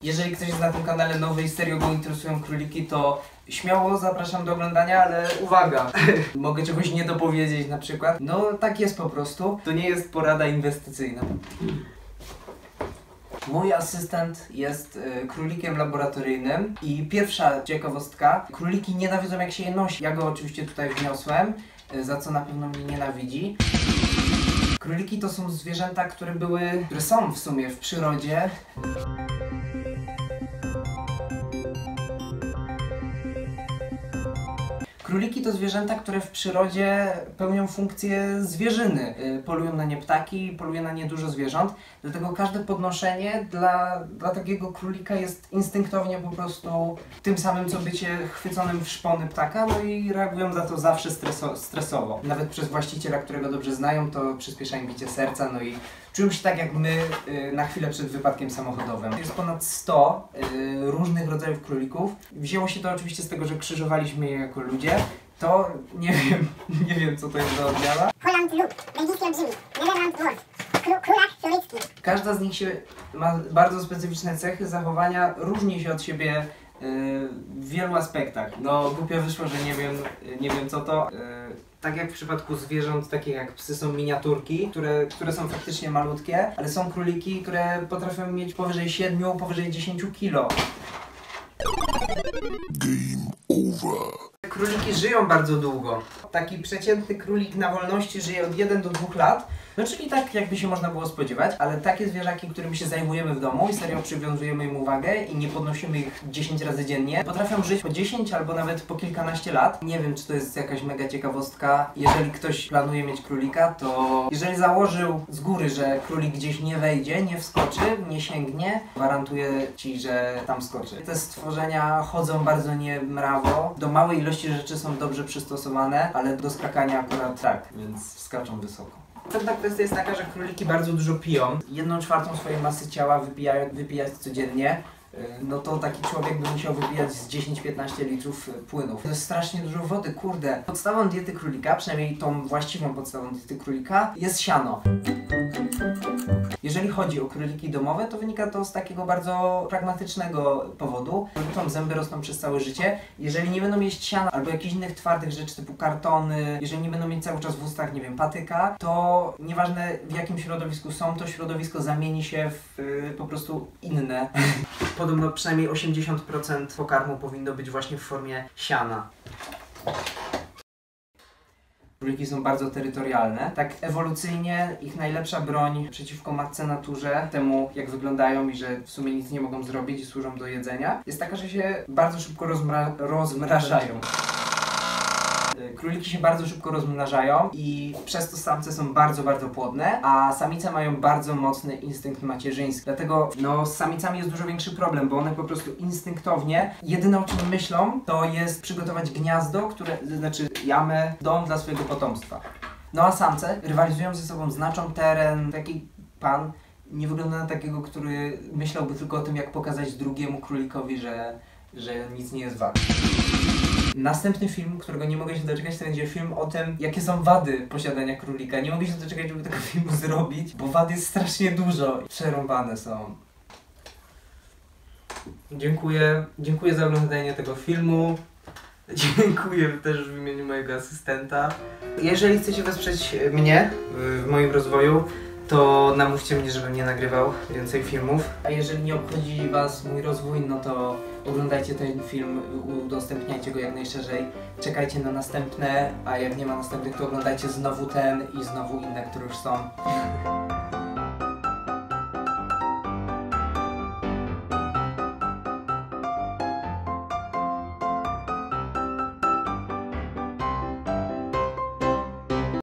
Jeżeli ktoś jest na tym kanale nowy i serio go interesują króliki, to śmiało zapraszam do oglądania, ale uwaga, mogę czegoś nie dopowiedzieć na przykład. No tak jest po prostu, to nie jest porada inwestycyjna. Mój asystent jest królikiem laboratoryjnym i pierwsza ciekawostka, króliki nienawidzą jak się je nosi. Ja go oczywiście tutaj wniosłem, za co na pewno mnie nienawidzi. Króliki to są zwierzęta, które są w sumie w przyrodzie. Króliki to zwierzęta, które w przyrodzie pełnią funkcję zwierzyny. Polują na nie ptaki, poluje na nie dużo zwierząt, dlatego każde podnoszenie dla takiego królika jest instynktownie po prostu tym samym, co bycie chwyconym w szpony ptaka, no i reagują za to zawsze stresowo. Nawet przez właściciela, którego dobrze znają, to przyspiesza im bicie serca, no i czują się tak jak my na chwilę przed wypadkiem samochodowym. Jest ponad 100 różnych rodzajów królików. Wzięło się to oczywiście z tego, że krzyżowaliśmy je jako ludzie. To nie wiem co to jest za odmiana. Holland Lub, belgijski olbrzymi, Nederland Dwarf, królak florycki. Każda z nich ma bardzo specyficzne cechy zachowania, różni się od siebie w wielu aspektach. No głupio wyszło, że nie wiem co to. Tak jak w przypadku zwierząt, takich jak psy, są miniaturki, które są faktycznie malutkie, ale są króliki, które potrafią mieć powyżej 7, powyżej 10 kg. Game over. Króliki żyją bardzo długo. Taki przeciętny królik na wolności żyje od 1 do 2 lat. No czyli tak jakby się można było spodziewać, ale takie zwierzaki, którymi się zajmujemy w domu i serio przywiązujemy im uwagę i nie podnosimy ich 10 razy dziennie, potrafią żyć po 10 albo nawet po kilkanaście lat. Nie wiem, czy to jest jakaś mega ciekawostka. Jeżeli ktoś planuje mieć królika, to jeżeli założył z góry, że królik gdzieś nie wejdzie, nie wskoczy, nie sięgnie, gwarantuję ci, że tam skoczy. Te stworzenia chodzą bardzo niemrawo, do małej ilości rzeczy są dobrze przystosowane, ale do skakania akurat tak, więc skaczą wysoko. Następna kwestia jest taka, że króliki bardzo dużo piją. 1/4 swojej masy ciała wypijać codziennie. No to taki człowiek by musiał wypijać z 10-15 litrów płynów. To jest strasznie dużo wody, kurde. Podstawą diety królika, przynajmniej tą właściwą podstawą diety królika, jest siano. Jeżeli chodzi o króliki domowe, to wynika to z takiego bardzo pragmatycznego powodu. Królikom zęby rosną przez całe życie. Jeżeli nie będą jeść siana albo jakichś innych twardych rzeczy typu kartony, jeżeli nie będą mieć cały czas w ustach, nie wiem, patyka, to nieważne w jakim środowisku są, to środowisko zamieni się w po prostu inne. Podobno przynajmniej 80% pokarmu powinno być właśnie w formie siana. Króliki są bardzo terytorialne. Tak ewolucyjnie ich najlepsza broń przeciwko matce naturze, temu jak wyglądają i że w sumie nic nie mogą zrobić i służą do jedzenia, jest taka, że się bardzo szybko rozmrażają. Króliki się bardzo szybko rozmnażają i przez to samce są bardzo płodne, a samice mają bardzo mocny instynkt macierzyński. Dlatego no, z samicami jest dużo większy problem, bo one po prostu instynktownie, jedyne o czym myślą, to jest przygotować gniazdo, znaczy jamę, dom dla swojego potomstwa. No a samce rywalizują ze sobą, znaczą teren. Taki pan nie wygląda na takiego, który myślałby tylko o tym, jak pokazać drugiemu królikowi, że nic nie jest wart. Następny film, którego nie mogę się doczekać, to będzie film o tym, jakie są wady posiadania królika. Nie mogę się doczekać, żeby tego filmu zrobić, bo wad jest strasznie dużo. Przerąbane są. Dziękuję za oglądanie tego filmu. Dziękuję też w imieniu mojego asystenta. Jeżeli chcecie wesprzeć mnie w moim rozwoju, to namówcie mnie, żebym nie nagrywał więcej filmów. A jeżeli nie obchodzi was mój rozwój, no to oglądajcie ten film, udostępniajcie go jak najszerzej. Czekajcie na następne, a jak nie ma następnych, to oglądajcie znowu ten i znowu inne, które już są.